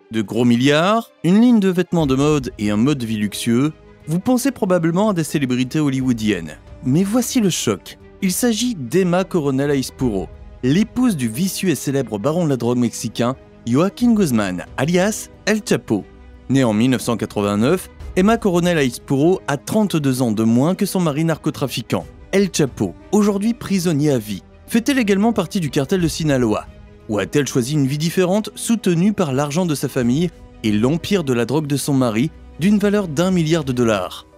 De gros milliards, une ligne de vêtements de mode et un mode de vie luxueux, vous pensez probablement à des célébrités hollywoodiennes. Mais voici le choc. Il s'agit d'Emma Coronel Aispuro, l'épouse du vicieux et célèbre baron de la drogue mexicain Joaquín Guzmán, alias El Chapo. Née en 1989, Emma Coronel Aispuro a 32 ans de moins que son mari narcotrafiquant, El Chapo, aujourd'hui prisonnier à vie. Fait-elle également partie du cartel de Sinaloa? Ou a-t-elle choisi une vie différente, soutenue par l'argent de sa famille et l'empire de la drogue de son mari, d'une valeur d'1 milliard de dollars?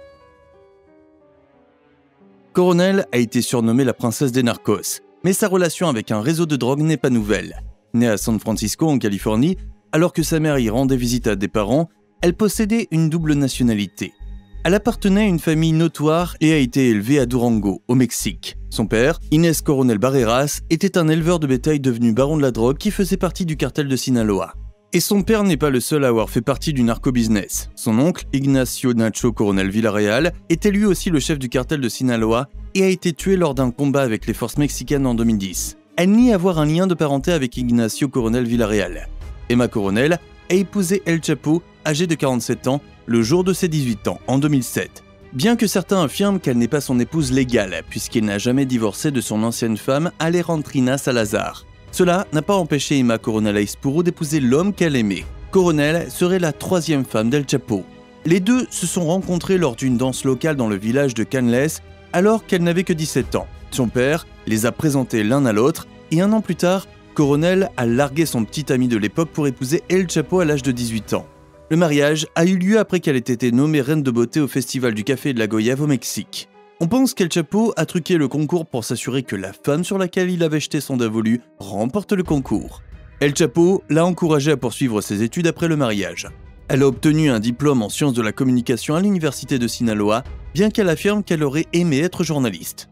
Coronel a été surnommée la princesse des narcos, mais sa relation avec un réseau de drogue n'est pas nouvelle. Née à San Francisco, en Californie, alors que sa mère y rendait visite à des parents, elle possédait une double nationalité. Elle appartenait à une famille notoire et a été élevée à Durango, au Mexique. Son père, Inés Coronel Barreras, était un éleveur de bétail devenu baron de la drogue qui faisait partie du cartel de Sinaloa. Et son père n'est pas le seul à avoir fait partie du narco-business. Son oncle, Ignacio Nacho Coronel Villarreal, était lui aussi le chef du cartel de Sinaloa et a été tué lors d'un combat avec les forces mexicaines en 2010. Elle nie avoir un lien de parenté avec Ignacio Coronel Villarreal. Emma Coronel a épousé El Chapo, âgé de 47 ans, le jour de ses 18 ans, en 2007. Bien que certains affirment qu'elle n'est pas son épouse légale, puisqu'elle n'a jamais divorcé de son ancienne femme, Alejandrina Salazar. Cela n'a pas empêché Emma Coronel Aispuro d'épouser l'homme qu'elle aimait. Coronel serait la 3e femme d'El Chapo. Les deux se sont rencontrés lors d'une danse locale dans le village de Canles, alors qu'elle n'avait que 17 ans. Son père les a présentés l'un à l'autre, et un an plus tard, Coronel a largué son petit ami de l'époque pour épouser El Chapo à l'âge de 18 ans. Le mariage a eu lieu après qu'elle ait été nommée reine de beauté au Festival du Café de la Goyave au Mexique. On pense qu'El Chapo a truqué le concours pour s'assurer que la femme sur laquelle il avait jeté son dévolu remporte le concours. El Chapo l'a encouragée à poursuivre ses études après le mariage. Elle a obtenu un diplôme en sciences de la communication à l'université de Sinaloa, bien qu'elle affirme qu'elle aurait aimé être journaliste.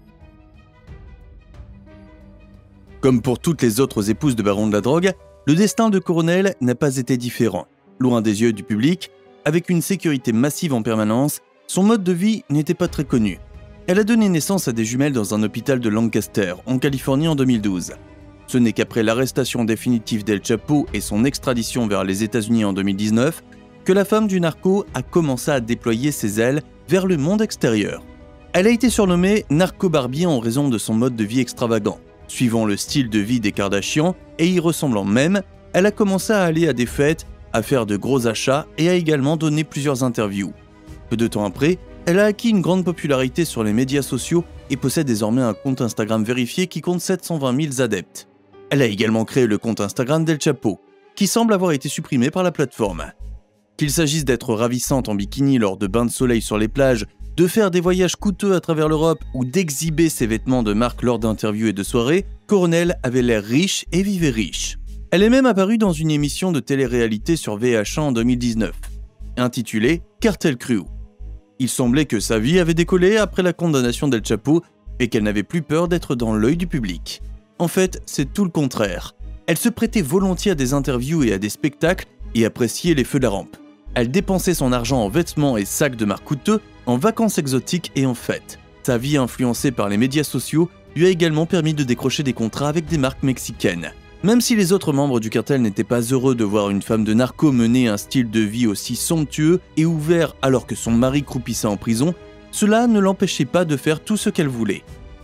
Comme pour toutes les autres épouses de baron de la drogue, le destin de Coronel n'a pas été différent. Loin des yeux du public, avec une sécurité massive en permanence, son mode de vie n'était pas très connu. Elle a donné naissance à des jumelles dans un hôpital de Lancaster, en Californie en 2012. Ce n'est qu'après l'arrestation définitive d'El Chapo et son extradition vers les États-Unis en 2019 que la femme du narco a commencé à déployer ses ailes vers le monde extérieur. Elle a été surnommée Narco Barbie en raison de son mode de vie extravagant. Suivant le style de vie des Kardashians et y ressemblant même, elle a commencé à aller à des fêtes, à faire de gros achats et a également donné plusieurs interviews. Peu de temps après, elle a acquis une grande popularité sur les médias sociaux et possède désormais un compte Instagram vérifié qui compte 720 000 adeptes. Elle a également créé le compte Instagram d'El Chapo, qui semble avoir été supprimé par la plateforme. Qu'il s'agisse d'être ravissante en bikini lors de bains de soleil sur les plages, de faire des voyages coûteux à travers l'Europe ou d'exhiber ses vêtements de marque lors d'interviews et de soirées, Coronel avait l'air riche et vivait riche. Elle est même apparue dans une émission de télé-réalité sur VH1 en 2019, intitulée Cartel Crew. Il semblait que sa vie avait décollé après la condamnation d'El Chapo et qu'elle n'avait plus peur d'être dans l'œil du public. En fait, c'est tout le contraire. Elle se prêtait volontiers à des interviews et à des spectacles et appréciait les feux de la rampe. Elle dépensait son argent en vêtements et sacs de marque coûteux, en vacances exotiques et en fêtes. Sa vie influencée par les médias sociaux lui a également permis de décrocher des contrats avec des marques mexicaines. Même si les autres membres du cartel n'étaient pas heureux de voir une femme de narco mener un style de vie aussi somptueux et ouvert alors que son mari croupissait en prison, cela ne l'empêchait pas de faire tout ce qu'elle voulait.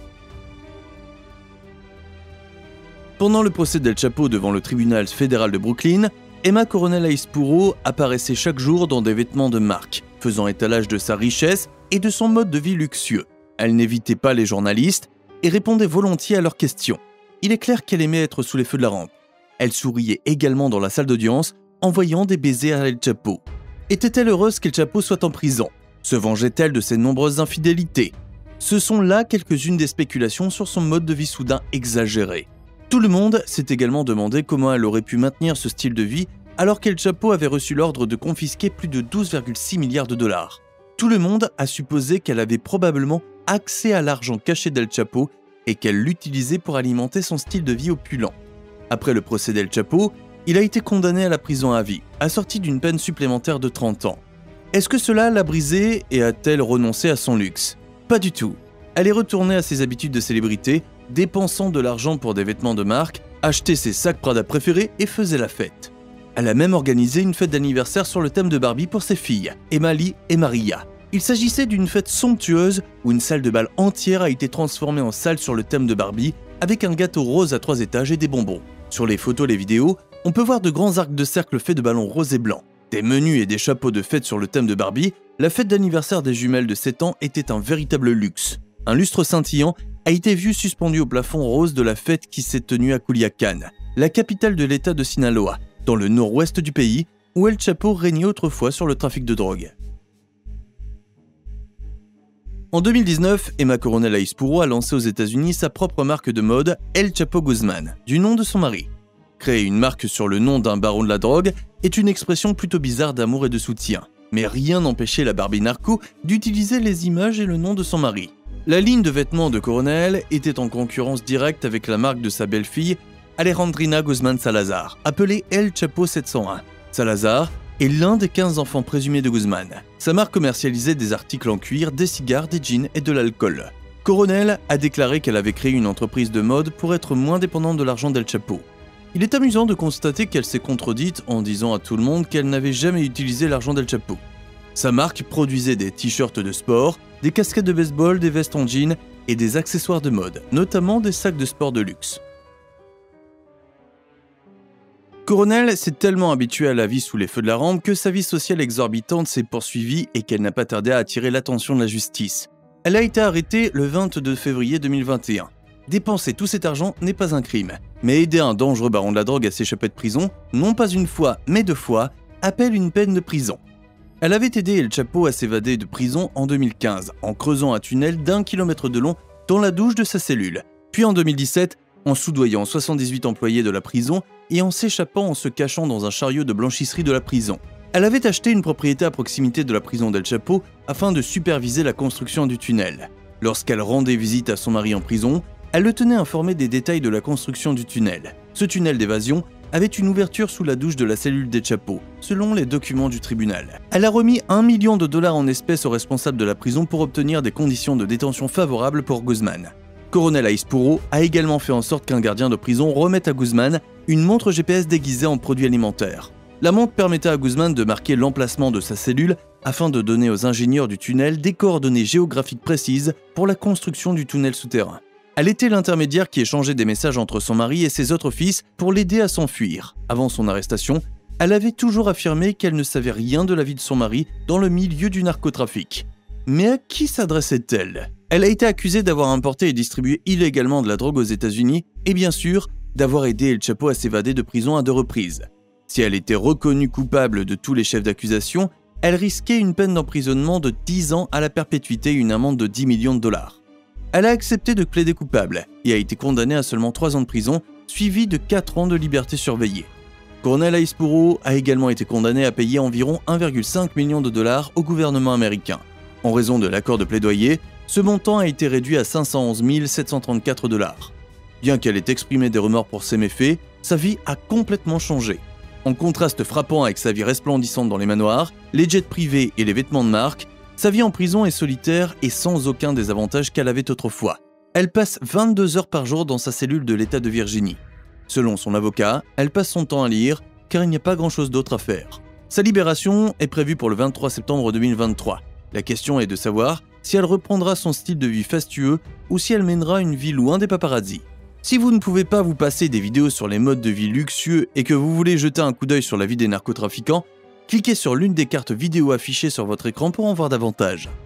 Pendant le procès d'El Chapo devant le tribunal fédéral de Brooklyn, Emma Coronel Aispuro apparaissait chaque jour dans des vêtements de marque, faisant étalage de sa richesse et de son mode de vie luxueux. Elle n'évitait pas les journalistes et répondait volontiers à leurs questions. Il est clair qu'elle aimait être sous les feux de la rampe. Elle souriait également dans la salle d'audience, envoyant des baisers à El Chapo. Était-elle heureuse qu'El Chapo soit en prison? Se vengeait-elle de ses nombreuses infidélités? Ce sont là quelques-unes des spéculations sur son mode de vie soudain exagéré. Tout le monde s'est également demandé comment elle aurait pu maintenir ce style de vie alors qu'El Chapo avait reçu l'ordre de confisquer plus de 12,6 milliards de dollars. Tout le monde a supposé qu'elle avait probablement accès à l'argent caché d'El Chapo et qu'elle l'utilisait pour alimenter son style de vie opulent. Après le procès d'El Chapo, il a été condamné à la prison à vie, assorti d'une peine supplémentaire de 30 ans. Est-ce que cela l'a brisée et a-t-elle renoncé à son luxe? Pas du tout. Elle est retournée à ses habitudes de célébrité, dépensant de l'argent pour des vêtements de marque, achetait ses sacs Prada préférés et faisait la fête. Elle a même organisé une fête d'anniversaire sur le thème de Barbie pour ses filles, Emily et Maria. Il s'agissait d'une fête somptueuse où une salle de bal entière a été transformée en salle sur le thème de Barbie avec un gâteau rose à 3 étages et des bonbons. Sur les photos et les vidéos, on peut voir de grands arcs de cercle faits de ballons roses et blancs. Des menus et des chapeaux de fête sur le thème de Barbie, la fête d'anniversaire des jumelles de 7 ans était un véritable luxe. Un lustre scintillant a été vu suspendu au plafond rose de la fête qui s'est tenue à Culiacán, la capitale de l'État de Sinaloa, dans le nord-ouest du pays, où El Chapo régnait autrefois sur le trafic de drogue. En 2019, Emma Coronel Aispuro a lancé aux États-Unis sa propre marque de mode El Chapo Guzman, du nom de son mari. Créer une marque sur le nom d'un baron de la drogue est une expression plutôt bizarre d'amour et de soutien, mais rien n'empêchait la Barbie narco d'utiliser les images et le nom de son mari. La ligne de vêtements de Coronel était en concurrence directe avec la marque de sa belle-fille, Alejandrina Guzman Salazar, appelée El Chapo 701. Salazar est l'un des 15 enfants présumés de Guzman. Sa marque commercialisait des articles en cuir, des cigares, des jeans et de l'alcool. Coronel a déclaré qu'elle avait créé une entreprise de mode pour être moins dépendante de l'argent d'El Chapo. Il est amusant de constater qu'elle s'est contredite en disant à tout le monde qu'elle n'avait jamais utilisé l'argent d'El Chapo. Sa marque produisait des t-shirts de sport, des casquettes de baseball, des vestes en jean et des accessoires de mode, notamment des sacs de sport de luxe. Coronel s'est tellement habituée à la vie sous les feux de la rampe que sa vie sociale exorbitante s'est poursuivie et qu'elle n'a pas tardé à attirer l'attention de la justice. Elle a été arrêtée le 22 février 2021. Dépenser tout cet argent n'est pas un crime, mais aider un dangereux baron de la drogue à s'échapper de prison, non pas une fois, mais 2 fois, appelle une peine de prison. Elle avait aidé El Chapo à s'évader de prison en 2015, en creusant un tunnel d'1 kilomètre de long dans la douche de sa cellule. Puis en 2017, en soudoyant 78 employés de la prison et en s'échappant en se cachant dans un chariot de blanchisserie de la prison. Elle avait acheté une propriété à proximité de la prison d'El Chapo afin de superviser la construction du tunnel. Lorsqu'elle rendait visite à son mari en prison, elle le tenait informé des détails de la construction du tunnel. Ce tunnel d'évasion avait une ouverture sous la douche de la cellule d'El Chapo, selon les documents du tribunal. Elle a remis $1 million en espèces aux responsables de la prison pour obtenir des conditions de détention favorables pour Guzman. Coronel Aispuro a également fait en sorte qu'un gardien de prison remette à Guzman une montre GPS déguisée en produit alimentaire. La montre permettait à Guzman de marquer l'emplacement de sa cellule afin de donner aux ingénieurs du tunnel des coordonnées géographiques précises pour la construction du tunnel souterrain. Elle était l'intermédiaire qui échangeait des messages entre son mari et ses autres fils pour l'aider à s'enfuir. Avant son arrestation, elle avait toujours affirmé qu'elle ne savait rien de la vie de son mari dans le milieu du narcotrafic. Mais à qui s'adressait-elle ? Elle a été accusée d'avoir importé et distribué illégalement de la drogue aux États-Unis et bien sûr d'avoir aidé El Chapo à s'évader de prison à 2 reprises. Si elle était reconnue coupable de tous les chefs d'accusation, elle risquait une peine d'emprisonnement de 10 ans à la perpétuité et une amende de $10 millions. Elle a accepté de plaider coupable et a été condamnée à seulement 3 ans de prison, suivi de 4 ans de liberté surveillée. Coronel Aispuro a également été condamné à payer environ $1,5 million au gouvernement américain. En raison de l'accord de plaidoyer, ce montant a été réduit à $511 734. Bien qu'elle ait exprimé des remords pour ses méfaits, sa vie a complètement changé. En contraste frappant avec sa vie resplendissante dans les manoirs, les jets privés et les vêtements de marque, sa vie en prison est solitaire et sans aucun des avantages qu'elle avait autrefois. Elle passe 22 heures par jour dans sa cellule de l'État de Virginie. Selon son avocat, elle passe son temps à lire car il n'y a pas grand-chose d'autre à faire. Sa libération est prévue pour le 23 septembre 2023. La question est de savoir si elle reprendra son style de vie fastueux ou si elle mènera une vie loin des paparazzis. Si vous ne pouvez pas vous passer des vidéos sur les modes de vie luxueux et que vous voulez jeter un coup d'œil sur la vie des narcotrafiquants, cliquez sur l'une des cartes vidéo affichées sur votre écran pour en voir davantage.